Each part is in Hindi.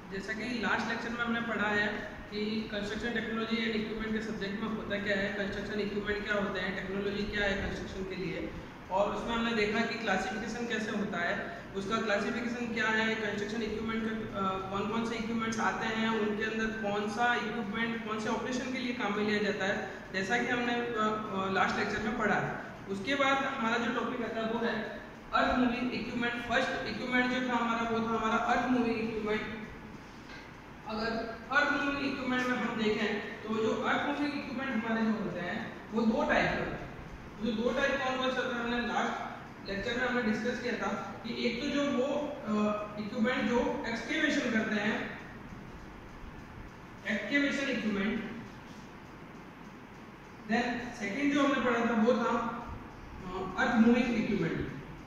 जैसा कि लास्ट लेक्चर में हमने पढ़ा है कि कंस्ट्रक्शन टेक्नोलॉजी एंड इक्विपमेंट के सब्जेक्ट में होता क्या है, कंस्ट्रक्शन इक्विपमेंट क्या होते हैं, टेक्नोलॉजी क्या है कंस्ट्रक्शन के लिए। और उसमें हमने देखा कि क्लासिफिकेशन कैसे होता है, उसका क्लासिफिकेशन क्या है, कंस्ट्रक्शन इक्विपमेंट का कौन कौन से इक्विपमेंट्स आते हैं, उनके अंदर कौन सा इक्विपमेंट कौन से ऑपरेशन के लिए काम में लिया जाता है, जैसा कि हमने लास्ट लेक्चर में पढ़ा है। उसके बाद हमारा जो टॉपिक आता है वो है earth moving equipment. First equipment जो था हमारा वो था हमारा अर्थ मूविंग इक्विपमेंट। अगर अर्थ मूविंग इक्विपमेंट में हम देखें तो जो अर्थ मूविंग इक्विपमेंट हमारे जो होते हैं वो दो टाइप के होते हैं। जो दो टाइप कौन कौन से होते हैं हमने लास्ट लेक्चर में हमने डिस्कस किया था कि एक तो जो वो इक्विपमेंट जो एक्सकेवेशन करते हैं, एक्सकेवेशन इक्विपमेंट। देन सेकंड जो हमने पढ़ा था वो था अर्थ मूविंग इक्विपमेंट।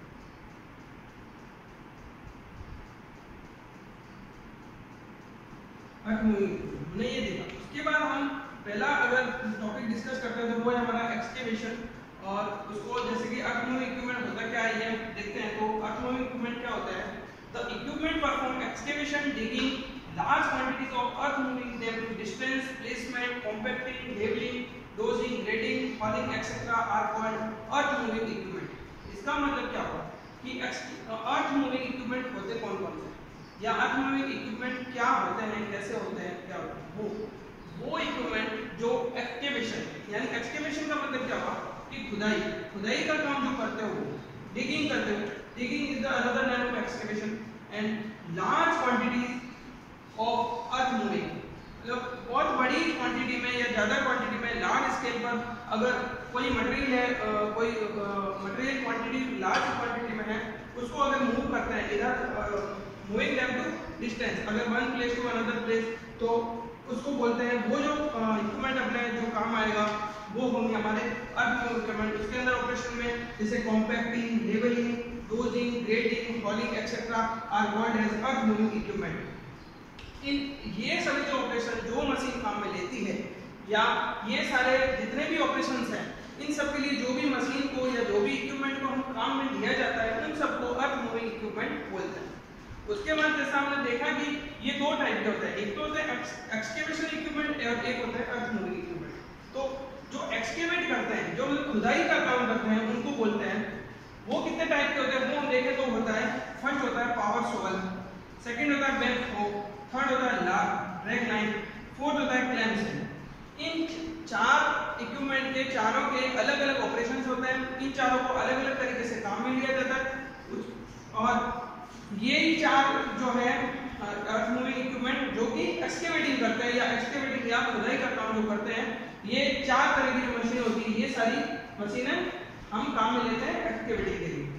हमने ये देखा। उसके बाद हम पहला अगर टॉपिक डिस्कस करते हैं तो वो है हमारा एक्सकेवेशन। और उसको जैसे कि अर्थ मूविंग इक्विपमेंट होता क्या है ये देखते हैं। तो अर्थ मूविंग इक्विपमेंट क्या होता है? The equipment perform excavation, digging large quantities of earth, moving them to distance, placement, compacting, levelling, dozing, grading, hauling etcetera are called earth moving equipment. इसका मतलब क्या हुआ कि अर्थ मूविंग इक्विपमेंट होते कौन कौन से, या अर्थ मूविंग इक्विपमेंट क्या होते हैं, कैसे होते हैं, क्या होते हैं। वो इक्विपमेंट जो एक्सकेवेशन, यानी एक्सकेवेशन का मतलब क्या हुआ कि खुदाई का काम जो करते हो, डिगिंग करते हो। Digging is the another name of excavation. And large quantities of earth moving, मतलब बहुत बड़ी क्वांटिटी में या ज्यादा क्वांटिटी में, लार्ज स्केल पर अगर कोई मटेरियल है, कोई मटेरियल क्वांटिटी लार्ज क्वांटिटी में है, उसको अगर मूव करते हैं इधर, मूविंग देम टू डिस्टेंस, अगर one place to another place, तो उसको बोलते हैं वो जो इक्विपमेंट अपने जो काम आएगा वो होंगे हमारे अर्थ मूविंग इक्विपमेंट। उसके अंदर ऑपरेशन में जैसे compacting, levelling, dozing, grading, hauling etcetera are called as earth moving equipment. इन ये सभी जो ऑपरेशन जो मशीन काम में लेती है, या ये सारे जितने भी ऑपरेशंस हैं, इन सब के लिए जो भी मशीन को या जो भी इक्विपमेंट को हम काम में लिया जाता है, उन सबको अर्थ मूविंग इक्विपमेंट बोलते हैं। उसके बाद जैसा हमने देखा कि ये दो टाइप के होते हैं, एक तो होता है एक्सकेवेशन इक्विपमेंट और एक होता है अर्थ मूविंग इक्विपमेंट। तो जो एक्सकेवेट करते हैं, जो मतलब खुदाई का काम करते हैं, उनको बोलते हैं। वो कितने टाइप के होते हैं वो हम देखें तो होता है, फर्स्ट होता है पावर शोवल, सेकंड होता है बैकहो, थर्ड होता है ड्रैग लाइन, फोर्थ होता है क्लैम्पसेट। इन चार इक्विपमेंट के चारों के अलग अलग ऑपरेशंस होते हैं। इन चारों को अलग अलग तरीके से काम में लिया जाता है। और ये चार जो है अर्थ मूविंग इक्विपमेंट जो कि एक्सकेवेटिंग करते हैं, या एक्सकेवेटिंग या खुदाई का काम जो करते हैं, ये चार तरह की जो मशीन होती है, ये सारी मशीनें हम काम में लेते हैं एक्सकेवेटिंग के लिए।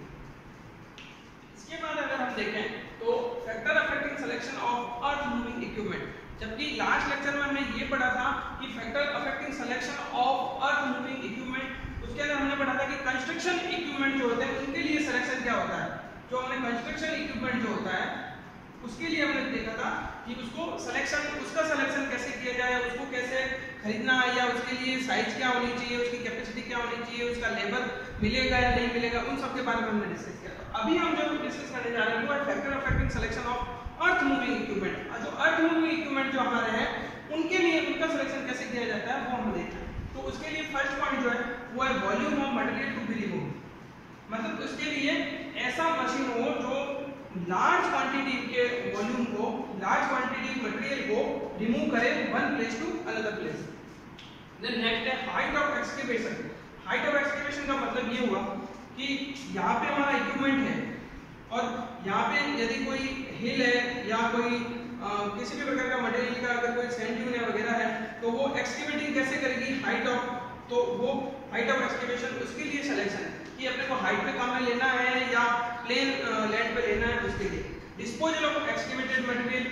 इसके बाद अगर हम देखें तो factor affecting selection of earth moving equipment. जबकि लास्ट लेक्चर में हमने ये पढ़ा था कि factor affecting selection of earth moving equipment, उसके अंदर हमने पढ़ा था कि कंस्ट्रक्शन इक्विपमेंट जो होते हैं उनके लिए सिलेक्शन क्या होता है। जो हमने कंस्ट्रक्शन इक्विपमेंट जो होता है उसके लिए हमने देखा था कि उसको उसका सिलेक्शन कैसे किया जाए, उसको कैसे खरीदना है, या उसके लिए साइज क्या होनी चाहिए, उसकी कैपेसिटी क्या होनी चाहिए, उसका लेबर मिलेगा या नहीं मिलेगा, उन सब के बारे में हमने डिस्कस किया था। अभी हम जो डिस्कस करने जा रहे हैं वो है factor affecting selection of earth moving equipment. जो अर्थ मूविंग इक्विपमेंट जो हमारे हैं उनके लिए उनका सिलेक्शन कैसे किया जाता है वो हम देखते हैं। तो उसके लिए फर्स्ट पॉइंट जो है वो है volume of material to be removed. मतलब उसके लिए ऐसा मशीन हो जो लार्ज क्वांटिटी के वॉल्यूम को, लार्ज क्वांटिटी मटेरियल को रिमूव करे one place to another place. Then next है height of excavation. Height of excavation का मतलब ये हुआ कि यहाँ पे हमारा इक्विपमेंट है और यहाँ पे यदि कोई हिल है या कोई किसी भी प्रकार का मटेरियल का अगर कोई सैंड ड्यून है वगैरह है, तो वो एक्सकेवेटिंग कैसे करेगी हाइट ऑफ, तो वो हाइट ऑफ एक्सकेवेशन उसके लिए सिलेक्शन है कि अपने को हाइट पे काम में लेना है या प्लेन लैंड पे लेना है। उसके लिए डिस्पोजल ऑफ एक्सकेवेटेड मटेरियल,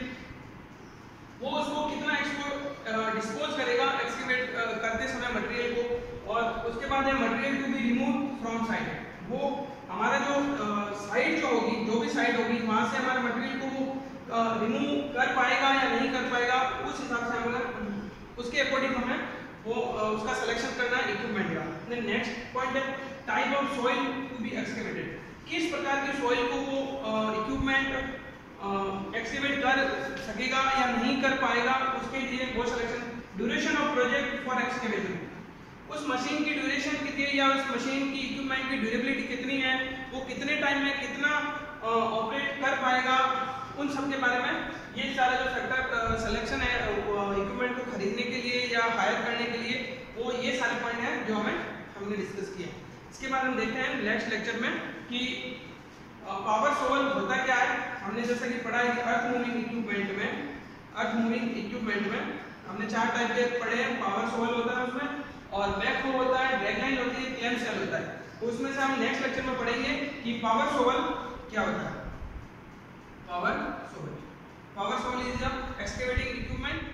वो उसको कितना डिस्पोज करेगा एक्सकेवेट करते समय मटेरियल को। और उसके बाद है material to be remove from side. वो हमारा जो साइड जो होगी, जो भी साइड होगी, वहां से हमारे मटेरियल को वो रिमूव कर पाएगा या नहीं कर पाएगा, उस हिसाब से हमें उसके अकॉर्डिंग हमें वो उसका सिलेक्शन करना है इक्विपमेंट का। देन नेक्स्ट पॉइंट है type of soil to be excavated. किस प्रकार की सॉइल को वो इक्विपमेंट एक्सकेवेट कर सकेगा या नहीं कर पाएगा, उसके लिए वो selection. Duration of project for excavation, उस मशीन की ड्यूरेशन कितनी है या उस मशीन की इक्विपमेंट की ड्यूरेबिलिटी कितनी है, वो कितने टाइम में कितना ऑपरेट कर पाएगा, उन सब के बारे में ये सारा जो फैक्टर सिलेक्शन है इक्विपमेंट को खरीदने के लिए या हायर करने के लिए, वो ये सारे पॉइंट हैं जो हमने डिस्कस किए। इसके बाद हम देखते हैं नेक्स्ट लेक्चर में कि पावर शोवल होता क्या है। हमने जैसा कि पढ़ा है कि अर्थ मूविंग इक्विपमेंट में हमने 4 टाइप के पढ़े हैं। पावर शोवल होता है उसमें, और बैकहो होता है, ड्रैगलाइन होती है, क्लैम शेल होता है। तो उसमें से हम नेक्स्ट लेक्चर में पढ़ेंगे कि पावर शोवल क्या होता है। Power shovel is a excavating equipment